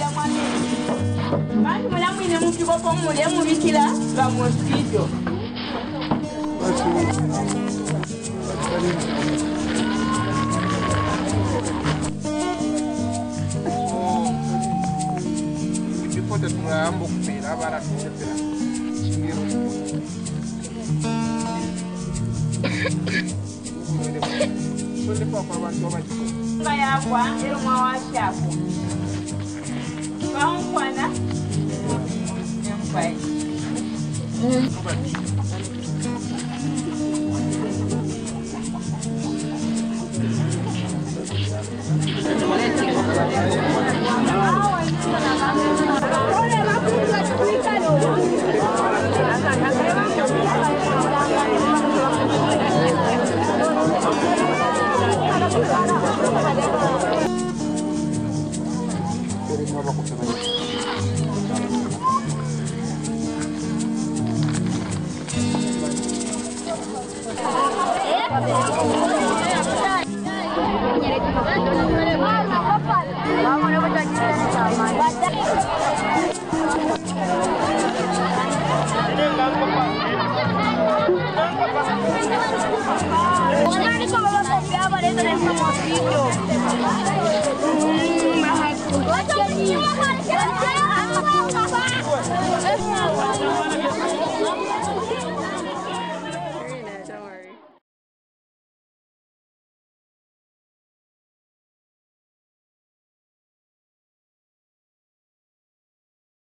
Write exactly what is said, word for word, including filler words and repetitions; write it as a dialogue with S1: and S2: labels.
S1: Bantu mulamwine mu kiboko mule mubikira lwa mosquito.
S2: Pote tunaambo kupira bara kupira chingiro sonde papa bantu abajiko
S1: Ngaya kwa ero mwawashako Bankwana Nyampai
S3: Guardate come lo sappiamo dentro del mosquito.